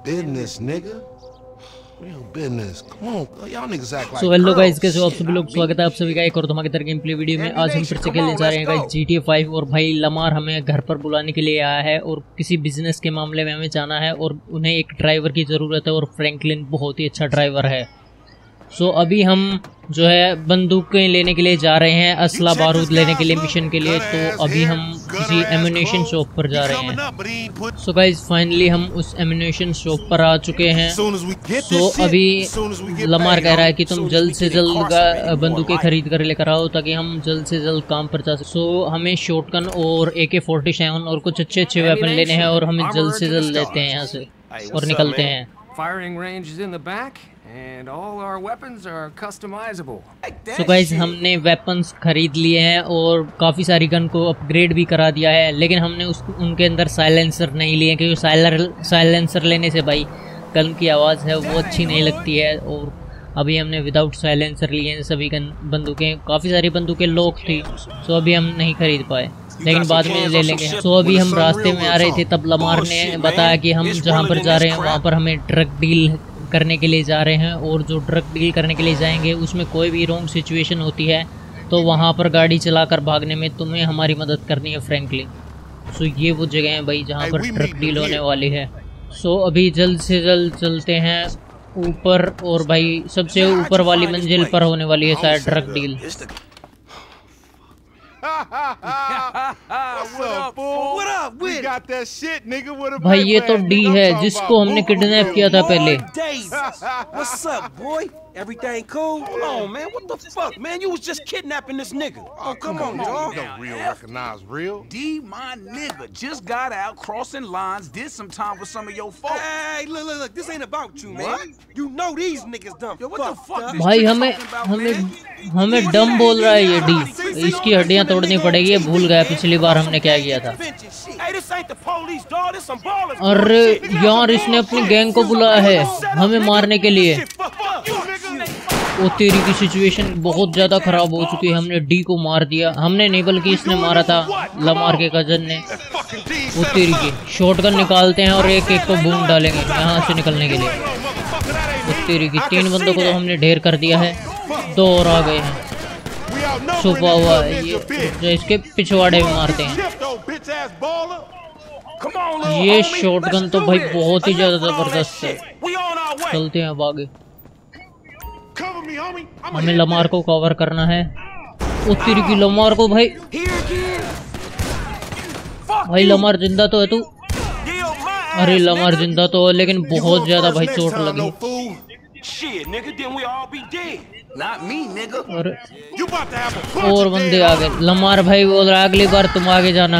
business, nigga. Real business. Come on, y'all niggas act like So hello guys, कैसे हो आप सभी लोग। स्वागत है आप सभी का एक और धमाकेदार गेम प्ले वीडियो में। आज हम फिर से खेलने जा रहे हैं गाइस GTA 5 और भाई लमार हमें घर पर बुलाने के लिए आया है और किसी बिजनेस के मामले में हमें जाना है और उन्हें एक ड्राइवर की ज़रूरत है और फ्रैंकलिन बहुत ही अच्छा ड्राइवर है। सो अभी हम जो है बंदूकें लेने के लिए जा रहे हैं, असला बारूद लेने के लिए मिशन के लिए। तो अभी हम किसी एम्यूनेशन शॉप पर जा रहे हैं। सो गाइस फाइनली हम उस एम्यूनेशन शॉप पर आ चुके हैं। सो अभी लमार कह रहा है कि तुम जल्द से जल्द बंदूकें खरीद कर लेकर आओ ताकि हम जल्द से जल्द काम पर जा सकें। सो हमें शॉटगन और AK-47 और कुछ अच्छे अच्छे वेपन लेने हैं और हमें जल्द से जल्द लेते हैं यहाँ से और निकलते हैं। Firing range is in the back and all our weapons are customizable. So guys हमने वेपन्स खरीद लिए हैं और काफ़ी सारी गन को अपग्रेड भी करा दिया है, लेकिन हमने उनके अंदर साइलेंसर नहीं लिए क्योंकि साइलेंसर लेने से भाई गन की आवाज़ है वो अच्छी नहीं लगती है। और अभी हमने विदाउट साइलेंसर लिए हैं सभी गन बंदूकें। काफ़ी सारी बंदूकें लॉक थी, सो अभी हम नहीं खरीद पाए, लेकिन बाद में ले लेंगे। सो अभी हम रास्ते में आ रहे थे तब लमार ने बताया कि हम जहाँ पर जा रहे हैं वहाँ पर हमें ड्रग डील करने के लिए जा रहे हैं और जो ड्रग डील करने के लिए जाएंगे उसमें कोई भी रॉन्ग सिचुएशन होती है तो वहाँ पर गाड़ी चलाकर भागने में तुम्हें हमारी मदद करनी है फ्रैंकलिन। सो ये वो जगह है भाई जहाँ पर ड्रग डील होने वाली है। सो अभी जल्द से जल्द चलते हैं ऊपर और भाई सबसे ऊपर वाली मंजिल पर होने वाली है शायद ड्रग डील। भाई ये तो डी है जिसको हमने किडनैप किया था पहले। Everything cool? Hold on, man. What the fuck, man? You was just kidnapping this nigga. Oh, come on, dog. Don't real recognize real. D, my nigga, just got out crossing lines, did some time with some of your folks. Hey, look. This ain't about you, man. What? You know these niggas dumb. Yo, what the fuck? भाई हमें डम बोल रहा है ये D. इसकी हड्डियां तोड़नी पड़ेगी, ये भूल गया पिछली बार हमने क्या किया था। अरे यार इसने अपनी गैंग को बुलाया है हमें मारने के लिए। वो तेरी की सिचुएशन बहुत ज़्यादा ख़राब हो चुकी है। हमने डी को मार दिया, हमने नहीं बल्कि इसने मारा था लमार के कजन ने। वो तेरी की शॉटगन निकालते हैं और एक एक को बूम डालेंगे यहाँ से निकलने के लिए। वो तेरी की 3 बंदों को तो हमने ढेर कर दिया है, 2 और आ गए हैं। छुपा हुआ है ये जो इसके पिछवाड़े में मारते हैं। ये शॉटगन तो भाई बहुत ही ज़्यादा ज़बरदस्त है। चलते हैं अब आगे। हमें लमार को कवर करना है। उत्तरी की लमार को भाई लमार जिंदा तो है तू। अरे लमार जिंदा तो है लेकिन बहुत ज्यादा भाई चोट लगी। और बंदे आ गए। लमार भाई बोल रहा है अगली बार तुम आगे जाना।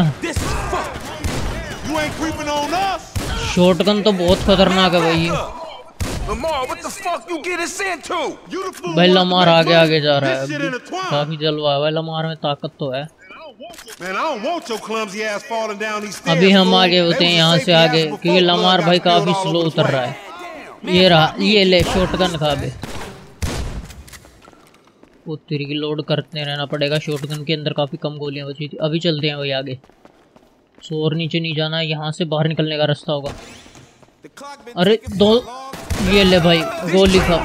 शॉटगन तो बहुत खतरनाक है भाई। भाई लमार आगे जा रहा है, काफी जलवा है भाई लमार में, ताकत तो है। अभी हम आगे होते हैं यहाँ से आगे क्योंकि लमार भाई काफी स्लो उतर रहा है। ये रहा, ये ले शॉटगन खा बे। वो तेरी की लोड करते रहना पड़ेगा। शॉटगन के अंदर काफी कम गोलियां बची थी। अभी चलते हैं भाई आगे। सो और नीचे नहीं जाना, यहाँ से बाहर निकलने का रास्ता होगा। अरे 2 ये ले भाई गोली खा।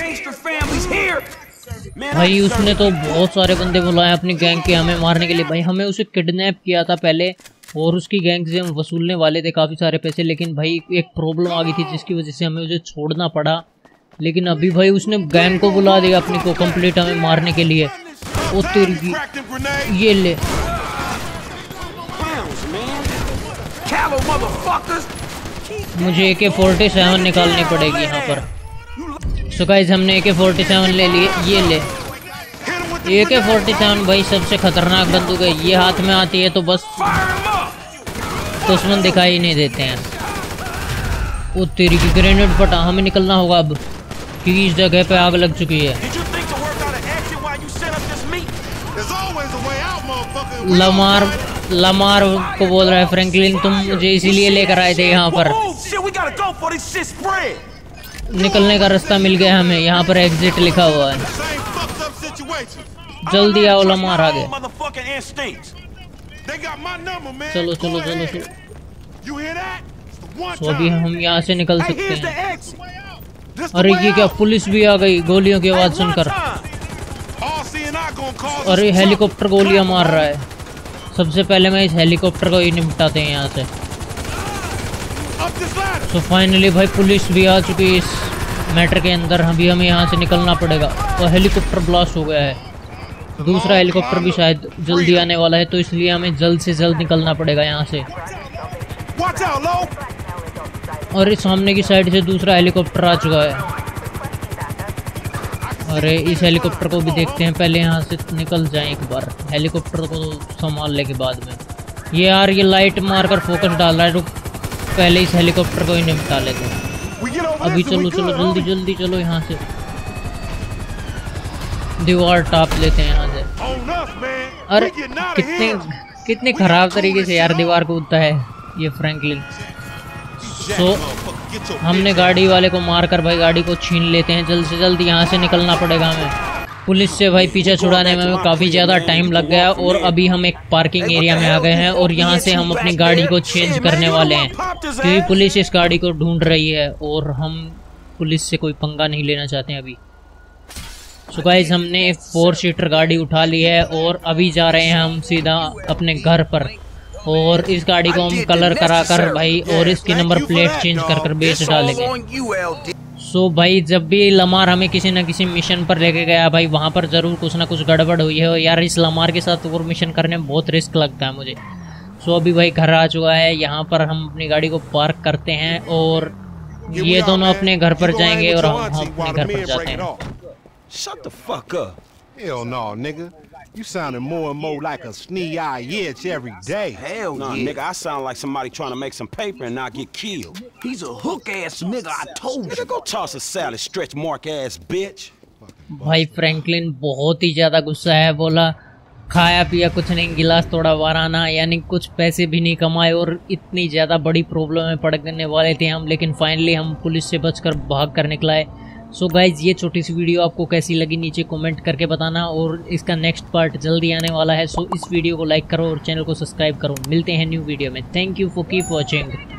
भाई उसने तो बहुत सारे बंदे बुलाए अपनी गैंग के हमें मारने के लिए। भाई हमें उसे किडनैप किया था पहले और उसकी गैंग से हम वसूलने वाले थे काफ़ी सारे पैसे, लेकिन भाई एक प्रॉब्लम आ गई थी जिसकी वजह से हमें उसे छोड़ना पड़ा। लेकिन अभी भाई उसने गैंग को बुला दिया अपनी को कंप्लीट हमें मारने के लिए। ओ तेरी ये ले मुझे AK-47 निकालनी पड़ेगी यहाँ पर। सो गाइस हमने AK-47 ले लिए। ये ले AK-47 भाई सबसे खतरनाक बंदूक है। ये हाथ में आती है तो बस दुश्मन दिखाई नहीं देते हैं। वो तेरी की ग्रेनेड फटा। हमें निकलना होगा अब क्योंकि इस जगह पे आग लग चुकी है। लमार को बोल रहा है फ्रैंकलिन तुम मुझे इसीलिए लेकर आए थे यहाँ पर। निकलने का रास्ता मिल गया हमें, यहाँ पर एग्जिट लिखा हुआ है। जल्दी आओ लमार आ गए। चलो चलो चलो चलो। तो अभी हम यहाँ से निकल सकते हैं। अरे ये क्या, पुलिस भी आ गई गोलियों की आवाज सुनकर। अरे हेलीकॉप्टर गोलियां मार रहा है। सबसे पहले मैं इस हेलीकॉप्टर को ही निपटाते हैं यहाँ से। तो फाइनली भाई पुलिस भी आ चुकी है इस मैटर के अंदर। अभी हमें यहाँ से निकलना पड़ेगा। और हेलीकॉप्टर ब्लास्ट हो गया है। दूसरा हेलीकॉप्टर भी शायद जल्दी आने वाला है, तो इसलिए हमें जल्द से जल्द निकलना पड़ेगा यहाँ से। और इस सामने की साइड से दूसरा हेलीकॉप्टर आ चुका है। अरे इस हेलीकॉप्टर को भी देखते हैं, पहले यहाँ से निकल जाएं एक बार। हेलीकॉप्टर को संभालने के बाद में ये यार ये लाइट मारकर फोकस डाल रहा है। तो पहले इस हेलीकॉप्टर को ही निपटा लेते हैं। अभी चलो चलो जल्दी जल्दी चलो यहाँ से। दीवार टाप लेते हैं यहाँ से। अरे कितने खराब तरीके से यार दीवार कूदता है ये फ्रैंकलिन। तो हमने गाड़ी वाले को मारकर भाई गाड़ी को छीन लेते हैं। जल्द से जल्द यहाँ से निकलना पड़ेगा हमें। पुलिस से भाई पीछे छुड़ाने में हमें काफ़ी ज़्यादा टाइम लग गया। और अभी हम एक पार्किंग एरिया में आ गए हैं और यहाँ से हम अपनी गाड़ी को चेंज करने वाले हैं, क्योंकि पुलिस इस गाड़ी को ढूंढ रही है और हम पुलिस से कोई पंगा नहीं लेना चाहते हैं अभी। सो गाइस हमने 4 सीटर गाड़ी उठा ली है और अभी जा रहे हैं हम सीधा अपने घर पर। और इस गाड़ी को हम कलर कराकर भाई और इसकी नंबर प्लेट चेंज कर बेच डालेंगे। सो भाई जब भी लमार हमें किसी न किसी मिशन पर लेके गया भाई, वहाँ पर ज़रूर कुछ ना कुछ गड़बड़ हुई है। और यार इस लमार के साथ और मिशन करने में बहुत रिस्क लगता है मुझे। सो अभी भाई घर आ चुका है। यहाँ पर हम अपनी गाड़ी को पार्क करते हैं और ये दोनों अपने घर पर जाएंगे और हम अपने घर पर जाते हैं। Shut the fuck up. Hell no, nigga. You sounding more and more like a snee-eyed itch every day. Hell Nah, yeah. nigga, I sound like somebody trying to make some paper and not get killed. He's a hook-ass nigga, I told you. Nigga, go toss a salad, stretch mark ass bitch. भाई Franklin बहुत ही ज़्यादा गुस्सा है। बोला खाया पिया कुछ नहीं, गिलास तोड़ा वाराना, यानी कुछ पैसे भी नहीं कमाए और इतनी ज़्यादा बड़ी प्रॉब्लम में पड़ने वाले थे हम। लेकिन फाइनली हम पुलिस से बचकर भाग कर निकला है। सो गाइज ये छोटी सी वीडियो आपको कैसी लगी नीचे कमेंट करके बताना। और इसका नेक्स्ट पार्ट जल्दी आने वाला है। सो इस वीडियो को लाइक करो और चैनल को सब्सक्राइब करो। मिलते हैं न्यू वीडियो में। Thank you for keep watching.